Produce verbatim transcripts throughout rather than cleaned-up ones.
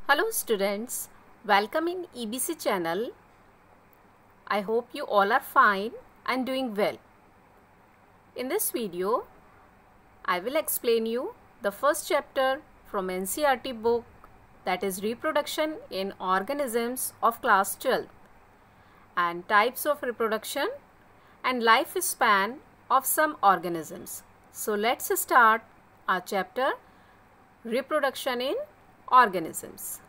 Hello students, welcome in E B C channel. I hope you all are fine and doing well. In this video, I will explain you the first chapter from N C E R T book, that is Reproduction in Organisms of class twelve, and types of reproduction and lifespan of some organisms. So let's start our chapter Reproduction in Organisms.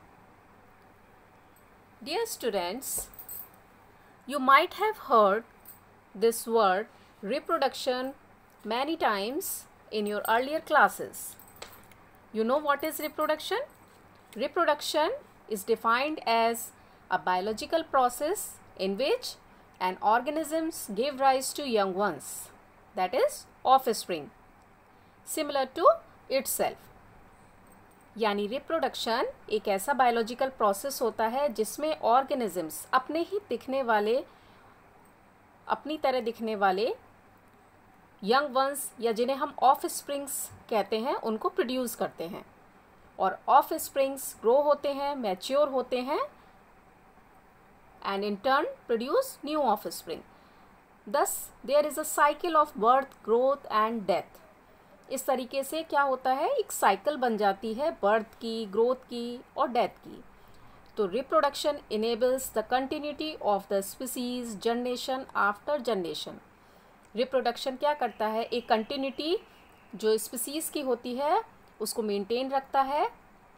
Dear students, you might have heard this word reproduction many times in your earlier classes. You know what is reproduction? Reproduction is defined as a biological process in which an organisms give rise to young ones, that is offspring, similar to itself. यानी reproduction एक ऐसा biological process होता है जिसमें organisms अपने ही दिखने वाले अपनी तरह दिखने वाले यंग वंस या जिन्हें हम ऑफ स्प्रिंग्स कहते हैं उनको प्रोड्यूस करते हैं, और ऑफ स्प्रिंग्स ग्रो होते हैं, मैच्योर होते हैं and in turn produce new offspring. Thus there is a cycle of birth, growth and death. इस तरीके से क्या होता है, एक साइकिल बन जाती है बर्थ की, ग्रोथ की और डेथ की. तो reproduction enables the continuity of the species generation after generation. Reproduction क्या करता है, एक कंटिन्यूटी जो स्पीसीज की होती है उसको मेंटेन रखता है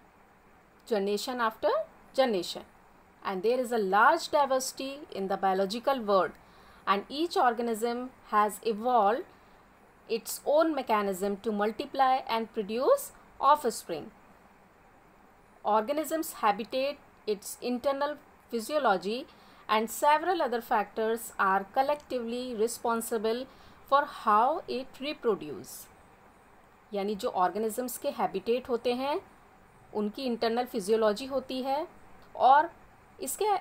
generation after generation. And there is a large diversity in the biological world and each organism has evolved its own mechanism to multiply and produce offspring. Organisms' habitat, its internal physiology and several other factors are collectively responsible for how it reproduce. यानी जो organisms के habitat होते हैं उनकी internal physiology होती है, और इसके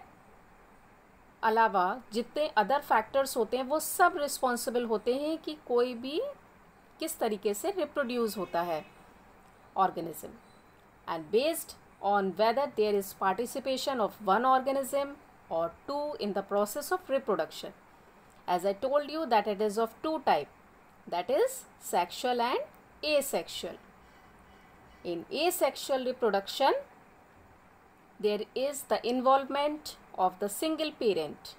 अलावा जितने अदर फैक्टर्स होते हैं वो सब रिस्पॉन्सिबल होते हैं कि कोई भी किस तरीके से रिप्रोड्यूस होता है organism, and based on whether there is participation of one organism और two in the process of reproduction. As I told you that it is of two type, that is sexual and asexual. In asexual reproduction there is the involvement of the single parent,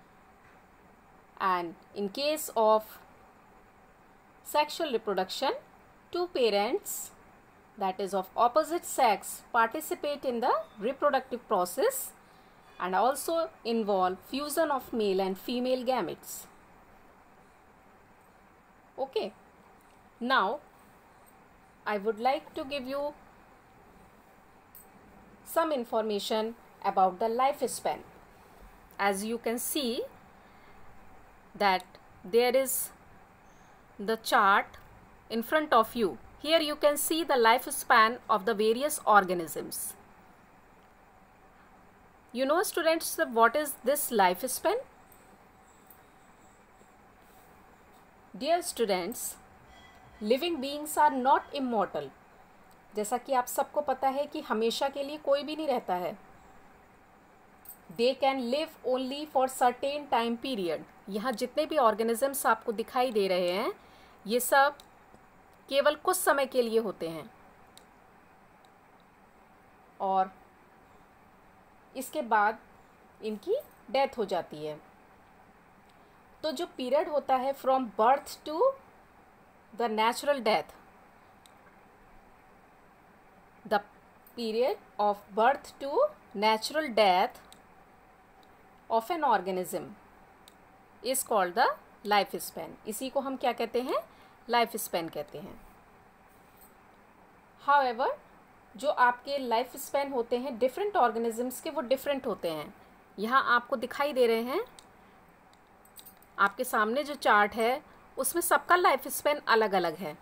and in case of sexual reproduction, two parents, that is of opposite sex, participate in the reproductive process and also involve fusion of male and female gametes. Okay, now I would like to give you some information about the lifespan. As you can see that there is the chart in front of you. Here you can see the lifespan of the various organisms. You know students, what is this lifespan? Dear students, living beings are not immortal. जैसा कि आप सबको पता है कि हमेशा के लिए कोई भी नहीं रहता है. They can live only for certain time period. यहाँ जितने भी ऑर्गेनिजम्स आपको दिखाई दे रहे हैं ये सब केवल कुछ समय के लिए होते हैं, और इसके बाद इनकी डेथ हो जाती है. तो जो पीरियड होता है from birth to the natural death, the period of birth to natural death of an organism is called the lifespan. इसी को हम क्या कहते हैं, लाइफ स्पैन कहते हैं. However, जो आपके लाइफ स्पैन होते हैं डिफरेंट ऑर्गेनिजम्स के, वो डिफरेंट होते हैं. यहाँ आपको दिखाई दे रहे हैं, आपके सामने जो चार्ट है उसमें सबका लाइफ स्पैन अलग अलग है,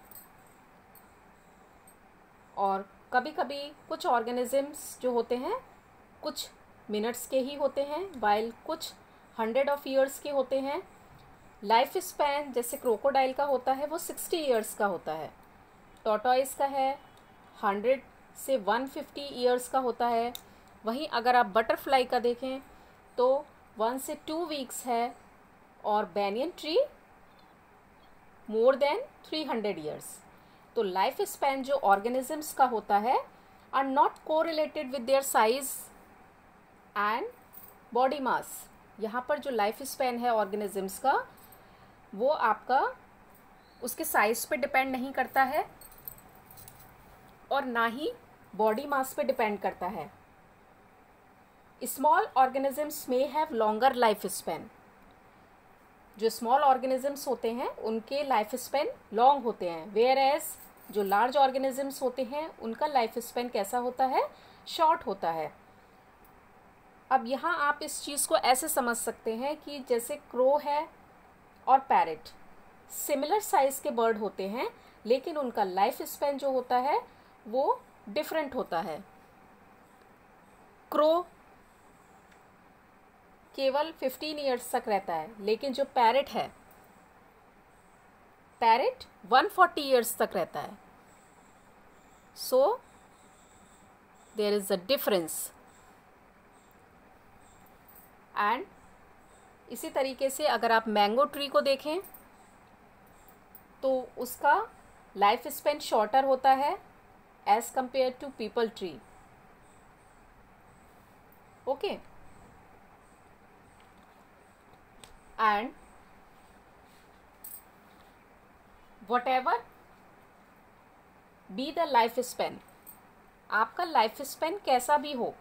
और कभी कभी कुछ ऑर्गेनिजम्स जो होते हैं कुछ मिनट्स के ही होते हैं, वाइल कुछ हंड्रेड ऑफ ईयर्स के होते हैं. लाइफ स्पैन जैसे क्रोकोडाइल का होता है वो सिक्सटी ईयर्स का होता है, टॉर्टॉइस का है हंड्रेड से वन फिफ्टी ईयर्स का होता है। वहीं अगर आप बटरफ्लाई का देखें तो वन से टू वीक्स है, और banyan tree more than three hundred years. तो लाइफ स्पैन जो ऑर्गेनिजम्स का होता है are not correlated with their size and body mass. यहाँ पर जो लाइफ स्पैन है ऑर्गेनिजम्स का वो आपका उसके साइज पे डिपेंड नहीं करता है और ना ही बॉडी मास पे डिपेंड करता है। स्मॉल ऑर्गेनिजम्स में हैव लॉन्गर लाइफ स्पैन। जो स्मॉल ऑर्गेनिजम्स होते हैं उनके लाइफ स्पैन लॉन्ग होते हैं, वेयर एज जो लार्ज ऑर्गेनिजम्स होते हैं उनका लाइफ स्पैन कैसा होता है, शॉर्ट होता है। अब यहाँ आप इस चीज़ को ऐसे समझ सकते हैं कि जैसे क्रो है और पैरेट सिमिलर साइज के बर्ड होते हैं, लेकिन उनका लाइफ स्पैन जो होता है वो डिफरेंट होता है। क्रो केवल फिफ्टीन ईयर्स तक रहता है, लेकिन जो पैरेट है पैरेट वन फोर्टी ईयर्स तक रहता है। So there is a difference. And इसी तरीके से अगर आप मैंगो ट्री को देखें तो उसका लाइफ स्पैन शॉर्टर होता है as compare to peepal tree. Okay, and whatever be the life span, आपका लाइफ स्पैन कैसा भी हो,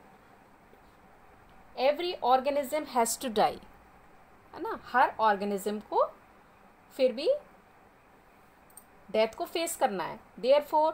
every organism has to die, है ना। हर ऑर्गेनिज्म को फिर भी डेथ को फेस करना है। Therefore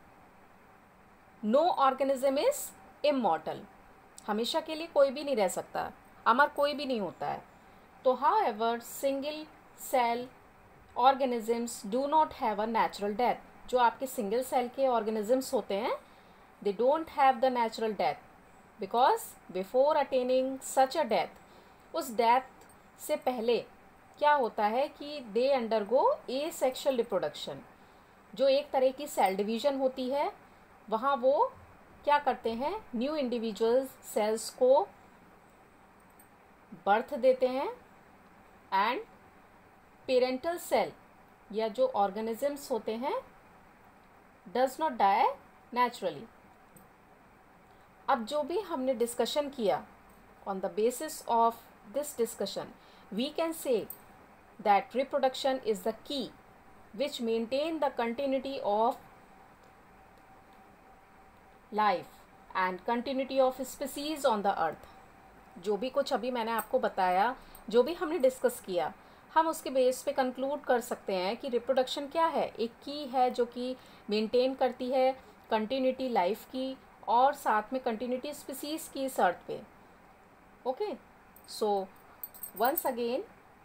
no organism is immortal. हमेशा के लिए कोई भी नहीं रह सकता, अमर कोई भी नहीं होता है। तो however single cell organisms do not have a natural death. जो आपके सिंगल सेल के ऑर्गेनिजम्स होते हैं they don't have the natural death, because before attaining such a death, उस डेथ से पहले क्या होता है कि दे अंडरगो ए सेक्शुअल रिप्रोडक्शन। जो एक तरह की सेल डिवीजन होती है, वहाँ वो क्या करते हैं, न्यू इंडिविजुअल सेल्स को बर्थ देते हैं एंड पेरेंटल सेल या जो ऑर्गेनिजम्स होते हैं डज नॉट डाई नेचुरली। अब जो भी हमने डिस्कशन किया, on the basis of this discussion we can say that reproduction is the key which maintain the continuity of life and continuity of species on the earth. जो भी कुछ अभी मैंने आपको बताया, जो भी हमने डिस्कस किया, हम उसके बेस पे कंक्लूड कर सकते हैं कि रिप्रोडक्शन क्या है, एक की है जो कि मेंटेन करती है कंटिन्यूटी लाइफ की और साथ में कंटिन्यूटी स्पीसीज की इस अर्थ पे। Okay, so once again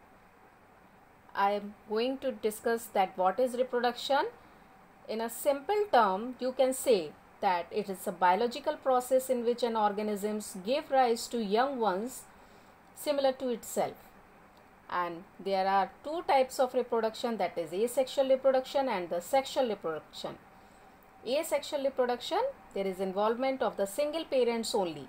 I am going to discuss that what is reproduction. In a simple term you can say that it is a biological process in which an organisms give rise to young ones similar to itself, and there are two types of reproduction, that is asexual reproduction and the sexual reproduction. Asexual reproduction, there is involvement of the single parents only,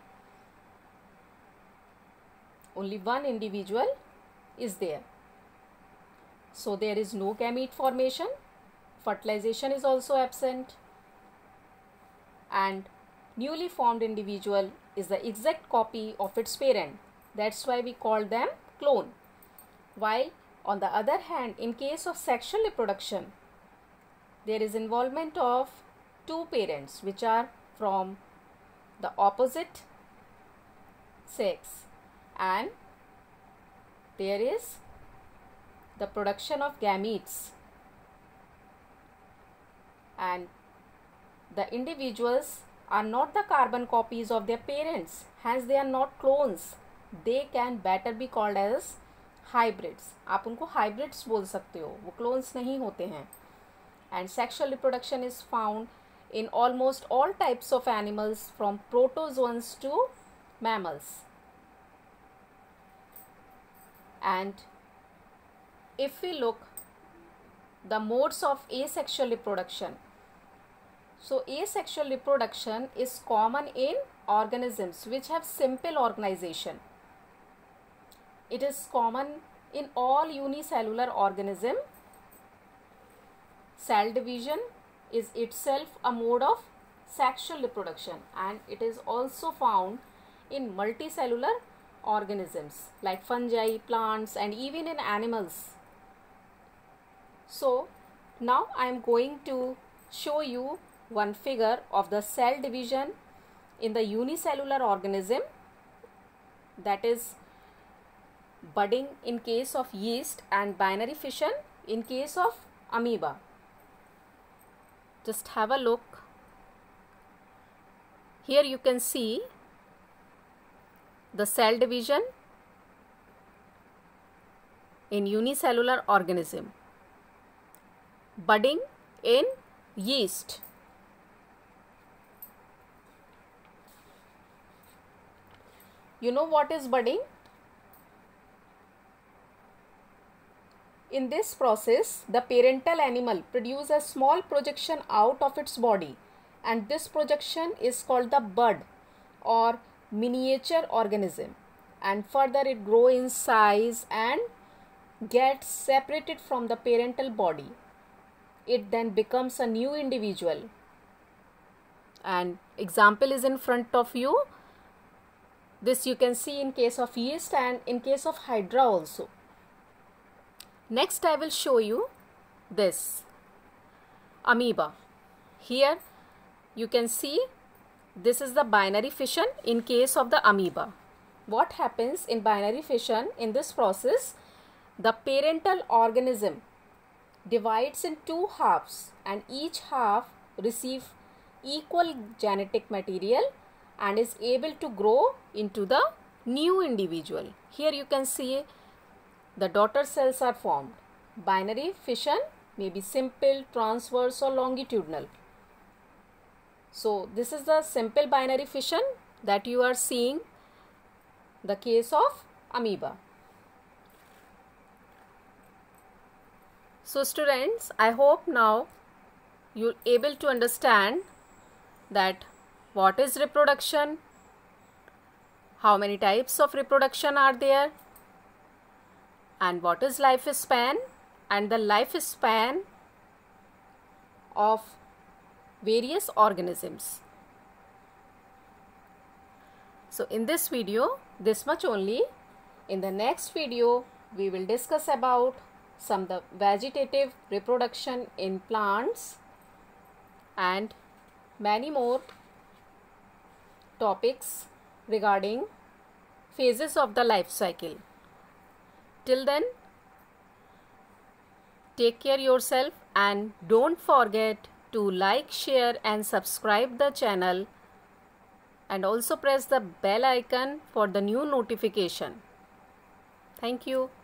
only one individual is there, so there is no gamete formation, fertilization is also absent, and newly formed individual is the exact copy of its parent. That's why we call them clone. While on the other hand, in case of sexual reproduction, there is involvement of two parents which are from the opposite sex, and there is the production of gametes, and the individuals are not the carbon copies of their parents, hence they are not clones. They can better be called as hybrids. आप उनको hybrids बोल सकते हो, वो clones नहीं होते हैं. And sexual reproduction is found in almost all types of animals from protozoans to mammals. And if we look the modes of asexual reproduction, So asexual reproduction is common in organisms which have simple organization. It is common in all unicellular organisms. Cell division is itself a mode of sexual reproduction, and it is also found in multicellular organisms like fungi, plants, and even in animals. So now I am going to show you one figure of the cell division in the unicellular organism, that is budding in case of yeast and binary fission in case of amoeba. Just have a look. Here you can see the cell division in unicellular organism, budding in yeast. You know what is budding? In this process, the parental animal produces a small projection out of its body, and this projection is called the bud or miniature organism, and further it grows in size and gets separated from the parental body. It then becomes a new individual, and example is in front of you. This you can see in case of yeast and in case of hydra also. Next I will show you this amoeba. Here you can see this is the binary fission in case of the amoeba. What happens in binary fission? In this process, the parental organism divides in two halves, and each half receives equal genetic material and is able to grow into the new individual. Here you can see the daughter cells are formed. Binary fission may be simple, transverse, or longitudinal. So this is the simple binary fission that you are seeing, the case of amoeba. So students, I hope now you are able to understand that what is reproduction, how many types of reproduction are there, and what is lifespan, and the lifespan of various organisms. So in this video, this much only. In the next video, we will discuss about some the vegetative reproduction in plants and many more topics regarding phases of the life cycle. Till then, take care yourself and don't forget to like, share and subscribe the channel, and also press the bell icon for the new notification. Thank you.